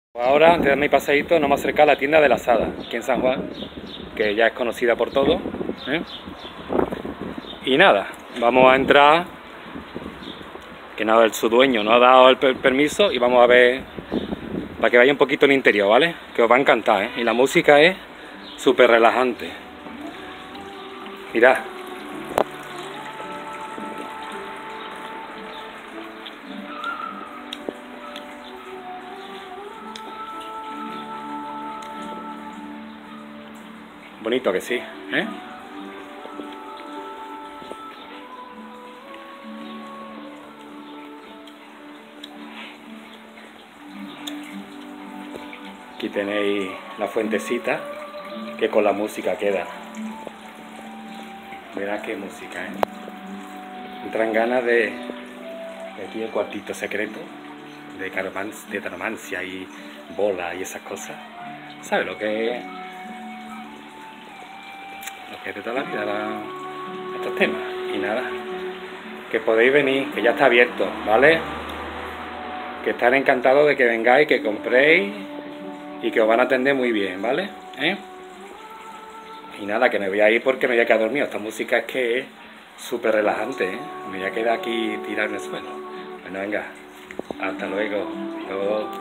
Ahora, antes de dar mi paseíto, nos hemos acercado a la tienda de la Asada, aquí en San Juan, que ya es conocida por todos, ¿eh? Y nada, vamos a entrar, que nada, su dueño no ha dado el permiso, y vamos a ver, para que vaya un poquito el interior, ¿vale? Que os va a encantar, ¿eh? Y la música es súper relajante. Mirad. Bonito que sí, ¿eh? Aquí tenéis la fuentecita, que con la música queda. Mirad qué música, ¿eh? Entran ganas de aquí el cuartito secreto, de taromancia y bola y esas cosas. ¿Sabes lo que es? Lo que es de toda la vida, estos temas. Y nada, que podéis venir, que ya está abierto, ¿vale? Que están encantados de que vengáis, que compréis y que os van a atender muy bien, ¿vale? Y nada, que me voy a ir porque me voy a quedar dormido. Esta música es que es súper relajante, ¿eh? Me voy a quedar aquí tirado en el suelo. Bueno, venga, hasta luego.